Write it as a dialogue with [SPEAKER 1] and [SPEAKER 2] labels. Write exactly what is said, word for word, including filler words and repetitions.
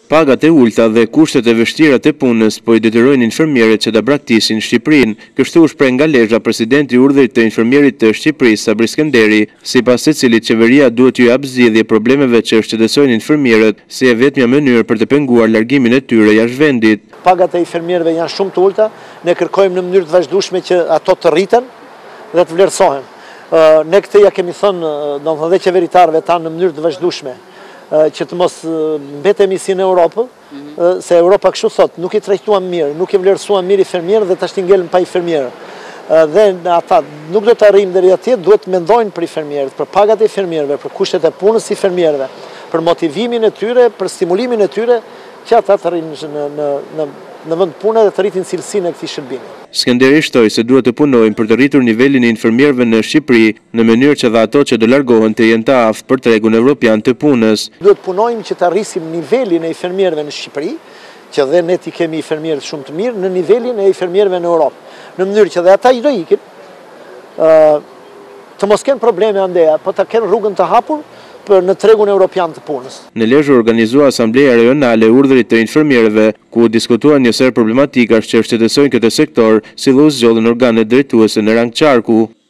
[SPEAKER 1] Pagat e ulta dhe kushtet e vështira të punës po i detyrojnë infermierët që ta braktisin Shqipërinë, kështu u shpreh nga Lezhë presidenti i urdhrit të infermierit të Shqipërisë, Sabri Skënderi, sipas të cilit qeveria duhet t'u jap zgjidhje problemeve që shqetësojnë infermierët, si e vetmja mënyrë për të penguar largimin e tyre jashtë vendit.
[SPEAKER 2] Pagat e infermierëve janë shumë të ulta, ne kërkojmë në mënyrë të vazhdueshme që ato të rriten dhe të vlerësohen. Ne këtë ja kemi thënë, domethënë dhe qeveritarëve tanë në mënyrë të vazhdueshme, që të mos mbetemi si në Europë, se Europa kështu thot, nuk i trajtuam mirë, nuk i vlerësuam mirë infermierët dhe tash i ngelën pa infermierë. Dhe ata nuk do të arrijmë deri atje, duhet të mendojnë për infermierët, për pagat e infermierëve, për kushtet e punës së infermierëve, për motivimin e tyre, për stimulimin e tyre, që ata të rrinë në në në në vend pune dhe të rritin cilësinë e këtij shërbimi.
[SPEAKER 1] Skënderi shtoi se duhet të punojnë për të rritur nivelin e infermierëve në Shqipëri në mënyrë që dhe ato që do largohen të jenë të aftë për tregun evropian të punës.
[SPEAKER 2] Duhet punojmë që të arrisim nivelin e infermierëve në Shqipëri, që dhe ne ti kemi infermierë shumë të mirë, në nivelin e infermierëve në Europë, në mënyrë që dhe ata i do ikin, të mos kenë probleme andeja, po të kenë rrugën të hapur për në tregun evropian të punës.
[SPEAKER 1] Në Lezhë organizua asambleja rajonale e urdhrit të infermierëve, ku diskutuan një ser problematika që shqetësojnë këtë sektor, si dhe u zgjodhen organet drejtuese në rang qarku.